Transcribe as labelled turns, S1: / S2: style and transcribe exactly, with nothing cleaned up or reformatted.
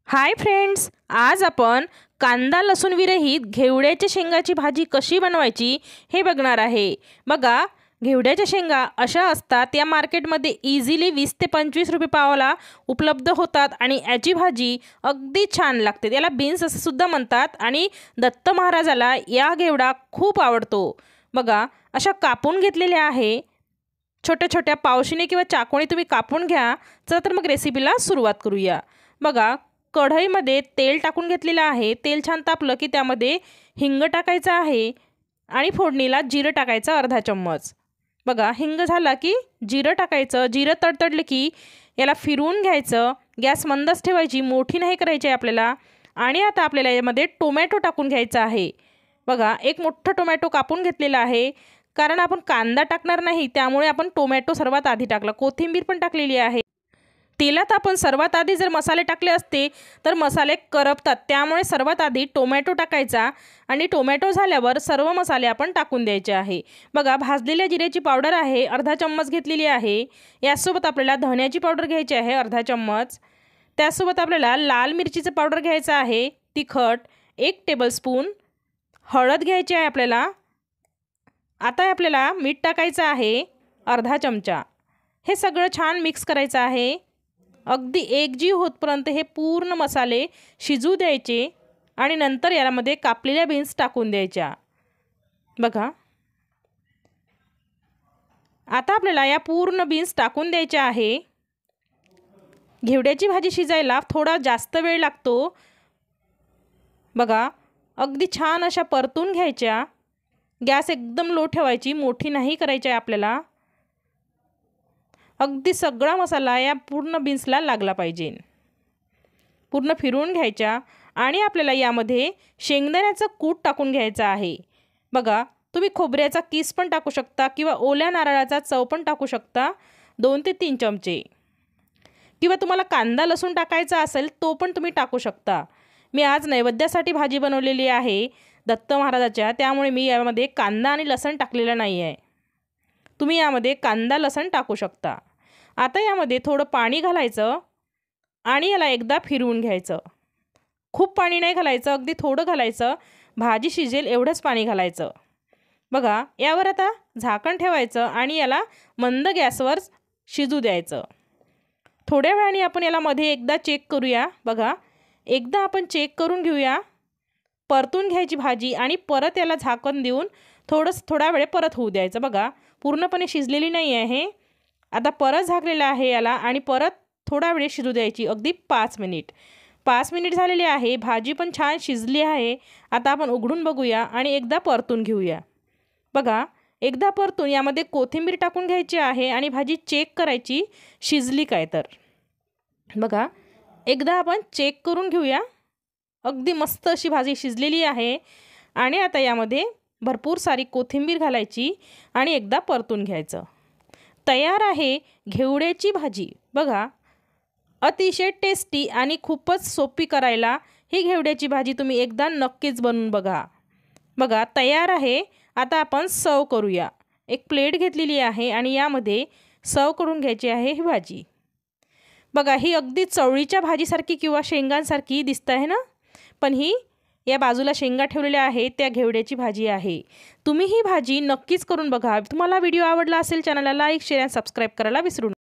S1: Hi friends, आज आपण कांदा लसूण विरहित घेवड्याच्या शेंगाची भाजी कशी बनवायची हे बघणार आहे। बघा, घेवड्याच्या शेंगा अशा असतात, या मार्केटमध्ये इझिली वीस ते पंचवीस रुपये पावाला उपलब्ध होतात आणि याची भाजी अगदी छान लागते। याला बीन्स असं सुद्धा म्हणतात आणि दत्त महाराजाला या घेवडा खूप आवडतो। बघा, अशा कापून घेतलेल्या आहे, छोट्या छोट्या पावशीने किंवा चाकूने तुम्ही कापून घ्या। चला तर मग रेसिपीला सुरुवात करूया। बघा, कढईमध्ये तेल टाकून घेतलेलं आहे। तेल छान तापलं की त्यामध्ये हिंग टाकायचं आहे आणि फोडणीला जिरं टाकायचं अर्धा चम्मच। बघा, हिंग झाला की जिरं टाकायचं। जिरं तडतडले की याला फिरवून घ्यायचं। गॅस मंदच ठेवायची, मोठी नाही करायची आपल्याला। आणि आता आपल्याला यामध्ये टोमॅटो टाकून घ्यायचा आहे। बघा, एक मोठा टोमॅटो कापून घेतलेला आहे, कारण आपण कांदा टाकणार नाही त्यामुळे आपण टोमॅटो सर्वात आधी टाकला। कोथिंबीर पण टाकलेली आहे। तेलात आपण सर्वात आधी जर मसाले टाकले असते तर मसाले करपतात, त्यामुळे सर्वात आधी टोमॅटो टाकायचा आणि टोमॅटो झाल्यावर सर्व मसाले आपण टाकून द्यायचे आहे। बघा, भाजलेल्या जिऱ्याची पावडर आहे अर्धा चम्मच घेतलेली आहे। यासोबत आपल्याला धण्याची पावडर घ्यायची आहे अर्धा चम्मच। त्यासोबत आपल्याला लाल मिरचीचं पावडर घ्यायचं आहे, तिखट एक टेबलस्पून, हळद घ्यायची आहे आपल्याला। आता आपल्याला मीठ टाकायचं आहे अर्धा चमचा। हे सगळं छान मिक्स करायचं आहे। अगदी एकजीव होतपर्यंत हे पूर्ण मसाले शिजू द्यायचे आणि नंतर यामध्ये कापलेल्या बीन्स टाकून द्यायच्या। बघा, आता आपल्याला या पूर्ण बीन्स टाकून द्यायच्या आहे। घेवड्याची भाजी शिजायला थोडा जास्त वेळ लागतो। बघा, अगदी छान अशा परतून घ्यायच्या। गॅस एकदम लो ठेवायची, मोठी नाही करायची आहे आपल्याला। अगदी सगळा मसाला या पूर्ण बीन्सला लागला पाहिजे। पूर्ण फिरवून घ्यायच्या आणि आपल्याला यामध्ये शेंगदाण्याचं कूट टाकून घ्यायचं आहे। बघा, तुम्ही खोबऱ्याचा किस पण टाकू शकता किंवा ओल्या नारळाचा चव पण टाकू शकता, दोन ते तीन चमचे। किंवा तुम्हाला कांदा लसूण टाकायचा असेल तो पण तुम्ही टाकू शकता। मी आज नैवेद्यासाठी भाजी बनवलेली आहे दत्त महाराजाच्या, त्यामुळे मी यामध्ये कांदा आणि लसूण टाकलेला नाही आहे। तुम्ही यामध्ये कांदा लसूण टाकू शकता। आता यामध्ये थोडं पाणी घालायचं आणि याला एकदा फिरवून घ्यायचं। खूप पाणी नाही घालायचं, अगदी थोडं घालायचं, भाजी शिजेल एवढंच पाणी घालायचं। बघा, यावर आता झाकण ठेवायचं आणि याला मंद गॅसवर शिजू द्यायचं। थोड्या वेळाने आपण याला मध्ये एकदा चेक करूया। बघा, एकदा आपण चेक करून घेऊया, परतून घ्यायची भाजी आणि परत याला झाकण देऊन थोडंसं थोडा वेळ परत होऊ द्यायचं। बघा, पूर्णपणे शिजलेली नाही आहे। आता परत झाकलेलं आहे याला आणि परत थोडा वेळ शिजू द्यायची, अगदी पाच मिनिट। पाच मिनिट झालेले आहे, भाजी पण छान शिजली आहे। आता आपण उघडून बघूया आणि एकदा परतून घेऊया। बघा, एकदा परतून यामध्ये कोथिंबीर टाकून घ्यायची आहे आणि भाजी चेक करायची शिजली काय तर। बघा, एकदा आपण चेक करून घेऊया। अगदी मस्त अशी भाजी शिजलेली आहे आणि आता यामध्ये भरपूर सारी कोथिंबीर घालायची आणि एकदा परतून घ्यायचं। तयार आहे घेवड्याची भाजी। बघा, अतिशय टेस्टी आणि खूपच सोपी करायला ही घेवड्याची भाजी तुम्ही एकदा नक्कीच बनवून बघा। बघा, तयार आहे। आता आपण सर्व करूया। एक प्लेट घेतलेली आहे आणि यामध्ये सर्व करून घ्यायची आहे ही भाजी। बघा, ही अगदी चवळीच्या भाजीसारखी किंवा शेंगांसारखी दिसत आहे ना, पण ही या बाजूला शेंगा ठेवलेल्या आहे त्या घेवड्याची भाजी आहे। तुम्ही ही भाजी नक्कीच करून बघा। तुम्हाला व्हिडिओ आवडला असेल चॅनलला लाईक शेअर आणि सबस्क्राईब करायला विसरू नका।